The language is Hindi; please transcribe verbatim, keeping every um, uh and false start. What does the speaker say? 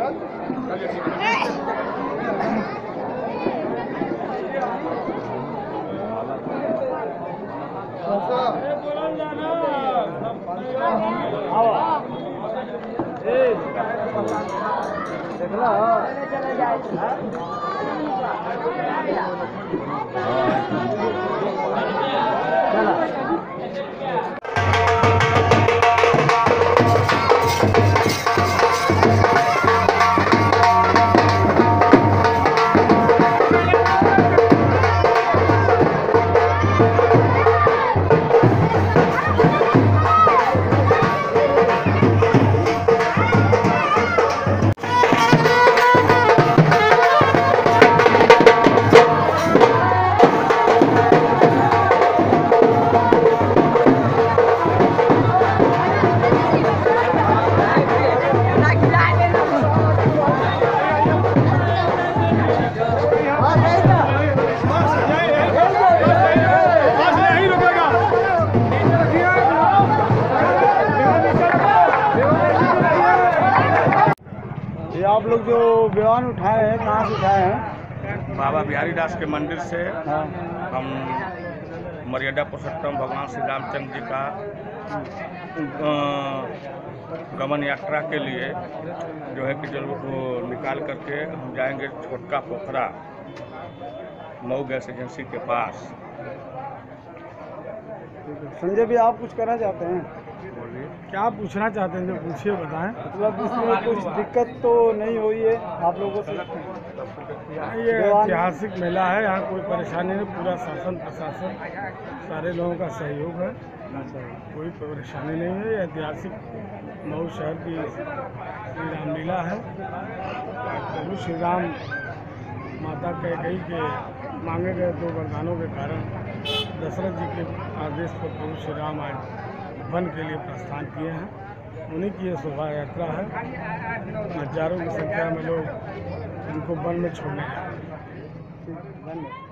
आप लोग जो बयान उठाए हैं कहाँ से उठाए हैं? बाबा बिहारी दास के मंदिर से। हाँ। हम मर्यादा पुरुषोत्तम भगवान श्री रामचंद्र जी का गमन यात्रा के लिए जो है कि जल वो निकाल करके हम जाएंगे छोटका पोखरा मऊ गैस एजेंसी के पास। संजय भी आप कुछ करना चाहते हैं? बोलिए, क्या पूछना चाहते हैं? जो पूछिए बताएं। मतलब इसमें कुछ दिक्कत तो नहीं हुई है आप लोगों से? ये ऐतिहासिक मेला है, यहाँ कोई परेशानी नहीं। पूरा शासन प्रशासन सारे लोगों का सहयोग है, कोई परेशानी नहीं है। ये ऐतिहासिक मऊ शहर की श्री रामलीला है। प्रभु श्री राम माता कैकेयी के मांगे गए दो वरदानों के कारण दशरथ जी के आदेश पर प्रभु श्री राम आज वन के लिए प्रस्थान किए हैं। उन्हीं की ये शोभा यात्रा है। हजारों की संख्या में लोग इनको वन में छोड़ने जा रहे हैं। धन्यवाद।